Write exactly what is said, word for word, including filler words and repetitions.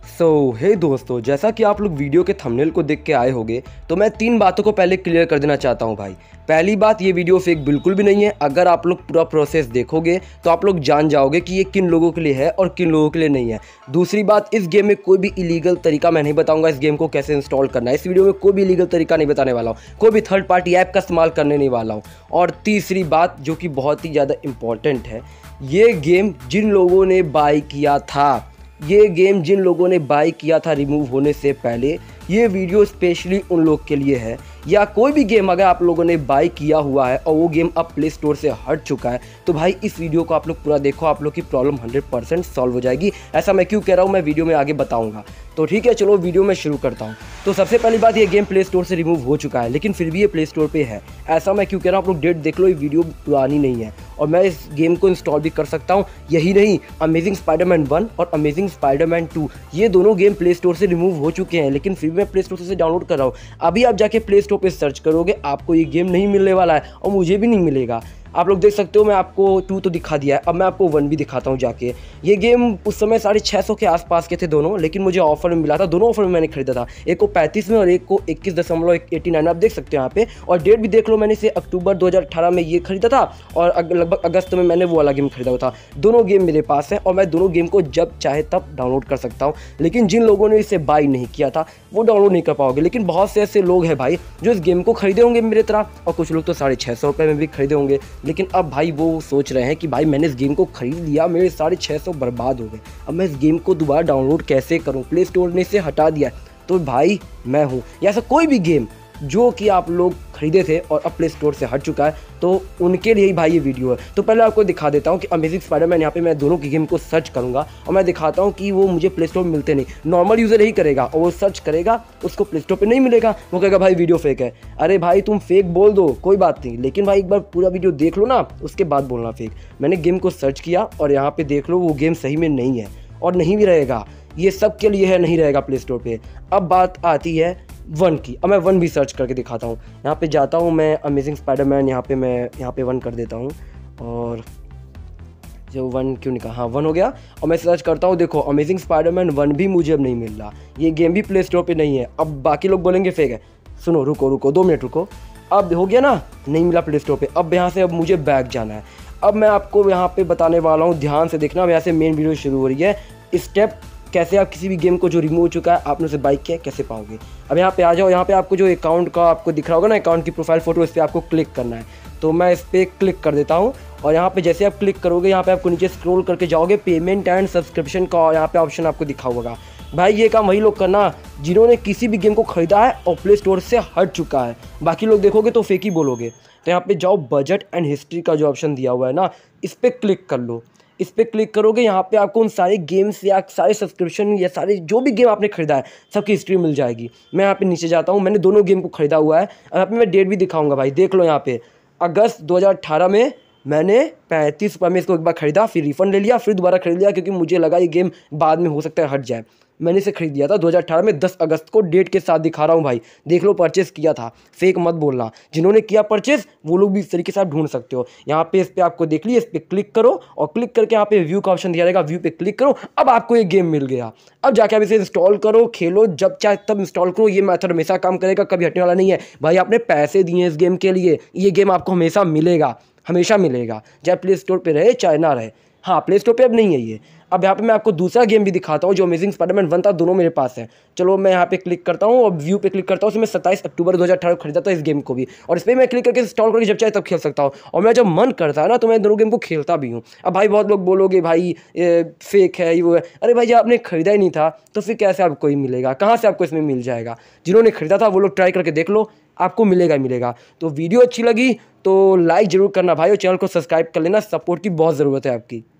सो so, हे hey दोस्तों, जैसा कि आप लोग वीडियो के थंबनेल को देख के आए होंगे तो मैं तीन बातों को पहले क्लियर कर देना चाहता हूं भाई। पहली बात, ये वीडियो फेक बिल्कुल भी नहीं है। अगर आप लोग पूरा प्रोसेस देखोगे तो आप लोग जान जाओगे कि ये किन लोगों के लिए है और किन लोगों के लिए नहीं है। दूसरी बात, इस गेम में कोई भी इलीगल तरीका मैं नहीं बताऊंगा इस गेम को कैसे इंस्टॉल करना है। इस वीडियो में कोई भी इलीगल तरीका नहीं बताने वाला हूँ, कोई भी थर्ड पार्टी ऐप का इस्तेमाल करने नहीं वाला हूँ। और तीसरी बात जो कि बहुत ही ज़्यादा इम्पॉर्टेंट है, ये गेम जिन लोगों ने बाय किया था ये गेम जिन लोगों ने बाय किया था रिमूव होने से पहले, ये वीडियो स्पेशली उन लोग के लिए है। या कोई भी गेम अगर आप लोगों ने बाय किया हुआ है और वो गेम अब प्ले स्टोर से हट चुका है तो भाई इस वीडियो को आप लोग पूरा देखो, आप लोग की प्रॉब्लम हंड्रेड परसेंट सॉल्व हो जाएगी। ऐसा मैं क्यों कह रहा हूँ, मैं वीडियो में आगे बताऊँगा। तो ठीक है, चलो वीडियो में शुरू करता हूँ। तो सबसे पहली बात, ये गेम प्ले स्टोर से रिमूव हो चुका है लेकिन फिर भी ये प्ले स्टोर पे है। ऐसा मैं क्यों कह रहा हूँ, आप लोग डेट देख लो, ये वीडियो पुरानी नहीं है और मैं इस गेम को इंस्टॉल भी कर सकता हूँ। यही नहीं, अमेजिंग स्पाइडरमैन वन और अमेजिंग स्पाइडरमैन टू ये दोनों गेम प्ले स्टोर से रिमूव हो चुके हैं लेकिन फिर भी मैं प्ले स्टोर से डाउनलोड कर रहा हूँ। अभी आप जाके प्ले स्टोर पे सर्च करोगे, आपको ये गेम नहीं मिलने वाला है और मुझे भी नहीं मिलेगा। आप लोग देख सकते हो, मैं आपको टू तो दिखा दिया है, अब मैं आपको वन भी दिखाता हूँ जाके। ये गेम उस समय साढ़े छः सौ के आसपास के थे दोनों, लेकिन मुझे ऑफर में मिला था। दोनों ऑफर में मैंने खरीदा था, एक को पैंतीस में और एक को इक्कीस दशमलव एटी नाइन। आप देख सकते हो यहाँ पे, और डेट भी देख लो, मैंने इसे अक्टूबर दो हज़ार अठारह में ये खरीदा था और लगभग अगस्त में मैंने वो वाला गेम खरीदा हुआ था। दोनों गेम मेरे पास है और मैं दोनों गेम को जब चाहे तब डाउनलोड कर सकता हूँ। लेकिन जिन लोगों ने इसे बाई नहीं किया था वो डाउनलोड नहीं कर पाओगे। लेकिन बहुत से ऐसे लोग हैं भाई जो इस गेम को खरीदे होंगे मेरे तरह, और कुछ लोग तो साढ़े छः सौ रुपये में भी खरीदे होंगे। लेकिन अब भाई वो सोच रहे हैं कि भाई मैंने इस गेम को खरीद लिया, मेरे साढ़े छः सौ बर्बाद हो गए, अब मैं इस गेम को दोबारा डाउनलोड कैसे करूं, प्ले स्टोर ने इसे हटा दिया। तो भाई मैं हूं, या ऐसा कोई भी गेम जो कि आप लोग खरीदे थे और अब प्ले स्टोर से हट चुका है तो उनके लिए ही भाई ये वीडियो है। तो पहले आपको दिखा देता हूँ कि अमेजिंग स्पाइडरमैन, यहाँ पे मैं दोनों की गेम को सर्च करूँगा और मैं दिखाता हूँ कि वो मुझे प्ले स्टोर में मिलते नहीं। नॉर्मल यूज़र ही करेगा और वो सर्च करेगा, उसको प्ले स्टोर पर नहीं मिलेगा, वो कहेगा भाई वीडियो फेक है। अरे भाई तुम फेक बोल दो, कोई बात नहीं, लेकिन भाई एक बार पूरा वीडियो देख लो ना, उसके बाद बोलना फेक। मैंने गेम को सर्च किया और यहाँ पर देख लो, वो गेम सही में नहीं है और नहीं भी रहेगा। ये सब के लिए है, नहीं रहेगा प्ले स्टोर पे। अब बात आती है वन की। अब मैं वन भी सर्च करके दिखाता हूँ। यहाँ पे जाता हूँ मैं, अमेजिंग स्पाइडरमैन, यहाँ पे मैं यहाँ पे वन कर देता हूँ और जो वन क्यों निकला, हाँ वन हो गया। और मैं सर्च करता हूँ, देखो अमेजिंग स्पाइडरमैन वन भी मुझे अब नहीं मिल रहा, ये गेम भी प्ले स्टोर पे नहीं है। अब बाकी लोग बोलेंगे फेक है, सुनो रुको रुको दो मिनट रुको। अब हो गया ना, नहीं मिला प्ले स्टोर पर। अब यहाँ से अब मुझे बैक जाना है। अब मैं आपको यहाँ पर बताने वाला हूँ, ध्यान से देखना। अब यहाँ से मेन वीडियो शुरू हो रही है। स्टेप कैसे आप किसी भी गेम को जो रिमूव हो चुका है आपने उसे बाइक किया कैसे पाओगे। अब यहाँ पे आ जाओ, यहाँ पे आपको जो अकाउंट का आपको दिख रहा होगा ना, अकाउंट की प्रोफाइल फोटो, इस पर आपको क्लिक करना है। तो मैं इस पर क्लिक कर देता हूँ और यहाँ पे जैसे आप क्लिक करोगे, यहाँ पे आपको नीचे स्क्रॉल करके जाओगे, पेमेंट एंड सब्सक्रिप्शन का यहाँ पे ऑप्शन आपको दिखा होगा। भाई ये काम वही लोग करना जिन्होंने किसी भी गेम को खरीदा है और प्ले स्टोर से हट चुका है। बाकी लोग देखोगे तो फेक ही बोलोगे। तो यहाँ पे जाओ, बजट एंड हिस्ट्री का जो ऑप्शन दिया हुआ है ना, इस पर क्लिक कर लो। इस पर क्लिक करोगे, यहाँ पे आपको उन सारे गेम्स या सारे सब्सक्रिप्शन या सारे जो भी गेम आपने खरीदा है सबकी हिस्ट्री मिल जाएगी। मैं यहाँ पे नीचे जाता हूँ, मैंने दोनों गेम को खरीदा हुआ है। यहाँ पे मैं डेट भी दिखाऊंगा भाई, देख लो। यहाँ पे अगस्त दो हज़ार अठारह में मैंने पैंतीस रुपये में इसको एक बार खरीदा, फिर रिफंड ले लिया, फिर दोबारा खरीद लिया क्योंकि मुझे लगा ये गेम बाद में हो सकता है हट जाए। मैंने इसे खरीद लिया था दो हज़ार अठारह में दस अगस्त को, डेट के साथ दिखा रहा हूँ भाई, देख लो परचेस किया था, फेक मत बोलना। जिन्होंने किया परचेस वो लोग भी इस तरीके से आप ढूंढ सकते हो। यहाँ पे इस पर आपको देख लिया, इस पर क्लिक करो और क्लिक करके यहाँ पे व्यू का ऑप्शन दिया रहेगा, व्यू पे क्लिक करो। अब आपको ये गेम मिल गया। अब जाके आप इसे इंस्टॉल करो, खेलो, जब चाहे तब इंस्टॉल करो। ये मेथड हमेशा काम करेगा, कभी हटने वाला नहीं है भाई। आपने पैसे दिए इस गेम के लिए, ये गेम आपको हमेशा मिलेगा, हमेशा मिलेगा, चाहे प्ले स्टोर पे रहे चाहे ना रहे। हाँ, प्ले स्टोर पे अब नहीं है ये। अब यहाँ पे मैं आपको दूसरा गेम भी दिखाता हूँ जो अमेजिंग स्पाइडरमैन वन था, दोनों मेरे पास है। चलो मैं यहाँ पे क्लिक करता हूँ और व्यू पे क्लिक करता हूँ। मैं सत्ताईस अक्टूबर दो हज़ार अठारह को खरीदा था इस गेम को भी, और इस पर मैं क्लिक करके इंस्टॉल करके जब चाहे तब खेल सकता हूँ। और मैं जब मन करता है ना तो मैं दोनों गेम को खेलता भी हूँ। अब भाई बहुत लोग बोलोगे भाई ये फेक है, ये वो है। अरे भाई जब आपने खरीदा ही नहीं था तो फिर कैसे आपको ही मिलेगा, कहाँ से आपको इसमें मिल जाएगा। जिन्होंने खरीदा था वो लोग ट्राई करके देख लो, आपको मिलेगा मिलेगा। तो वीडियो अच्छी लगी तो लाइक ज़रूर करना भाई, और चैनल को सब्सक्राइब कर लेना, सपोर्ट की बहुत ज़रूरत है आपकी।